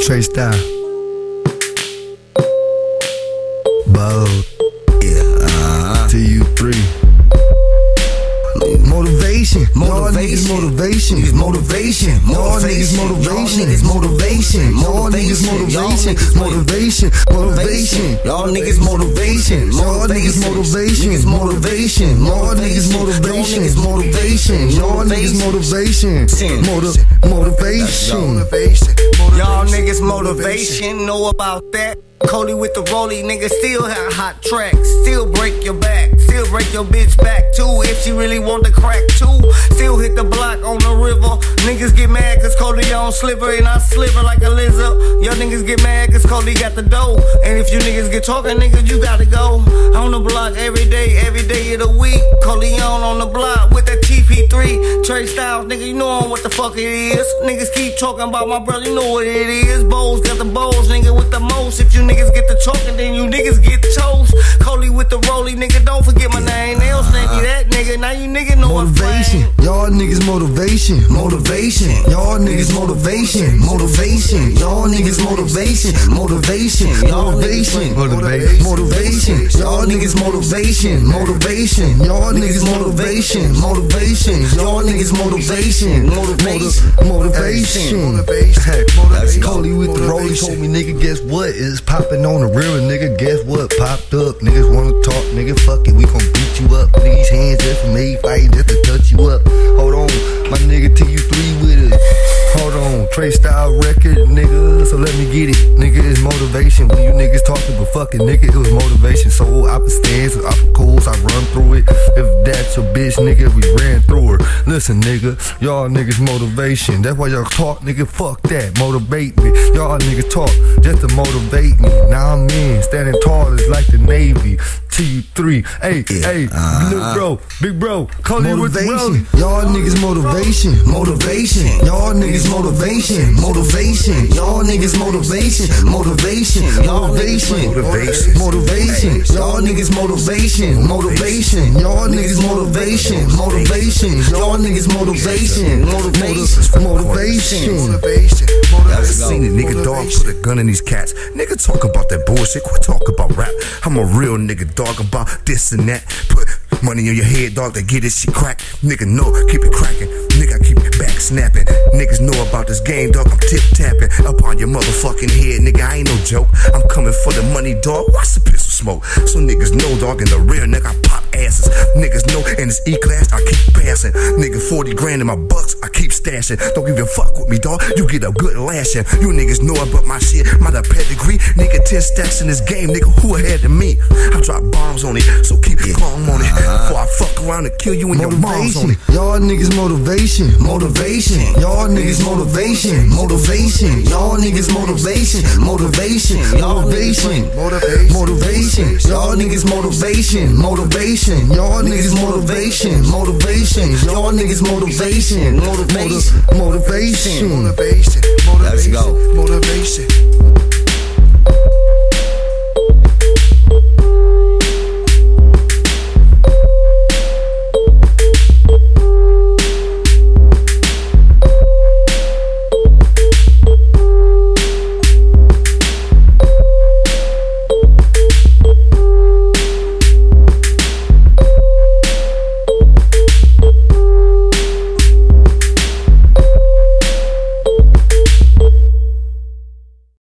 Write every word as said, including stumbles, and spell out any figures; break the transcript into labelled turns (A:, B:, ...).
A: Trey Style. Bold.
B: Yeah, uh-huh.
A: T U three. Motivation, motivation, motivation, motivation, y'all niggas motivation, motivation, y'all niggas motivation, motivation, motivation, y'all niggas motivation, y'all niggas motivation, motivation, y'all niggas motivation, motivation, y'all niggas motivation, motivation,
B: y'all niggas motivation, know about that? Cody with the rollie, nigga still have hot tracks. Still break your back, still break your bitch back too. If she really want the crack too, still hit the block on the river. Niggas get mad cause Cody on sliver and I sliver like a lizard. Y'all niggas get mad cause Cody got the dough. And if you niggas get talking, nigga, you gotta go. On the block every day, every day of the week. Cody on on the block with that T P three. Trey Styles, nigga, you know what the fuck it is. Niggas keep talking about my brother, you know what it is. Bowls got the bowls, nigga, with the most. If you niggas get the talking, then you niggas get toast. Cody with the rollie, nigga, don't forget my name. They don't snap you that, nigga. Now you niggas know
A: motivation. Y'all niggas motivation, motivation. Y'all niggas motivation, motivation. Y'all niggas motivation, motivation, motivation, motivation, motivation. Y'all niggas motivation, motivation. Y'all niggas motivation, motivation. Y'all niggas motivation, motivation, motivation, motivation.
C: Cody with the rollie told me, nigga, guess what? It's popping on the river, nigga. Guess what? Popped up. Niggas wanna talk, nigga. Fuck it, we gon' beat you up. These hands just for me, fighting just to touch you up. Hold on, my nigga T U three with it. Hold on, Trey Style record, nigga. So let me get it, nigga. It's motivation. When you niggas talking, but fuck it, nigga, it was motivation. So opposite stands, opposite course, I run through it. If that's your bitch, nigga, we ran through her. Listen, nigga, y'all niggas motivation. That's why y'all talk, nigga. Fuck that, motivate me. Y'all niggas talk just to motivate me. Now I'm in, standing tall is like the Navy. T U three, hey, yeah. hey, uh, little bro, big bro, Cody with the rollie.
A: Y'all niggas motivation, motivation. Y'all niggas motivation, motivation. Y'all niggas motivation, motivation, motivation, motivation, motivation. Y'all niggas motivation, motivation. Y'all niggas motivation, motivation. Y'all niggas motivation, motivation, motivation, motivation.
C: I just seen it, nigga, dog put a gun in these cats. Nigga talk about that bullshit, quit talk about rap. I'm a real nigga, dog, about this and that. Put money on your head, dog, to get this shit crack. Nigga, no, keep it cracking. Nigga, keep it back snapping. Niggas know about this game, dog, I'm tip tapping up on your motherfucking head, nigga, I ain't no joke. I'm coming for the money, dog, watch the pistol smoke. So niggas know, dog, in the rear, nigga, I pop asses. Niggas know in this E-class, I keep passing. Nigga, forty grand in my bucks, I keep stashing. Don't even fuck with me, dog, you get a good lashing. You niggas know about my shit, my pedigree. Nigga, ten stacks in this game, nigga, who ahead of me? I drop bombs on it, so keep it calm on it. Before I fuck around and kill you and your moms on it.
A: Y'all niggas motivation, motivation. Y'all niggas motivation, motivation. Y'all niggas motivation, motivation, motivation, motivation. Y'all niggas motivation, motivation. Y'all niggas motivation, motivation. Y'all niggas motivation, motivation, motivation, motivation.
B: Let's go.